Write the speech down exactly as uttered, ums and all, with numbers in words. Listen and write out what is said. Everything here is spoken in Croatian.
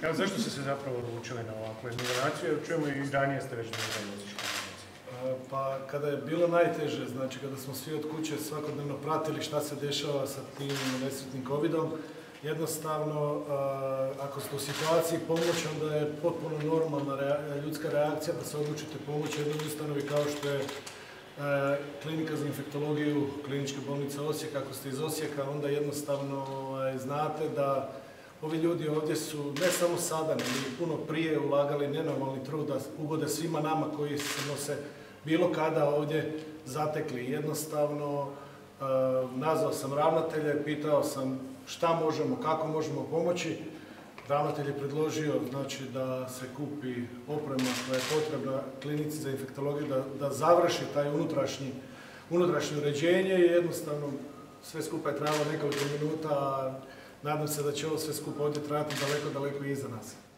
Evo, zašto ste se zapravo odlučili na ovakvu jednu donaciju, jer čujemo i ranije ste već donirali osječke donacije? Pa kada je bilo najteže, znači kada smo svi od kuće svakodnevno pratili šta se dešava sa tim nesretnim covidom, jednostavno, ako ste u situaciji pomoći, onda je potpuno normalna ljudska reakcija da se odlučite pomoći jednoj ustanovi kao što je Klinika za infektologiju Kliničke bolnice Osijek. Ako ste iz Osijeka, onda jednostavno znate da ovi ljudi ovdje su ne samo sada, nego i puno prije ulagali nenormalni trud da ugode svima nama koji smo se bilo kada ovdje zatekli. Jednostavno, nazvao sam ravnatelja i pitao sam šta možemo, kako možemo pomoći. Ravnatelj je predložio znači, da se kupi oprema koja je potrebna Klinici za infektologiju, da, da završi taj unutrašnji, unutrašnje uređenje i jednostavno sve skupa je trajalo nekoliko minuta, a nadam se da će ovo sve skupa ovdje trajati daleko, daleko iza nas.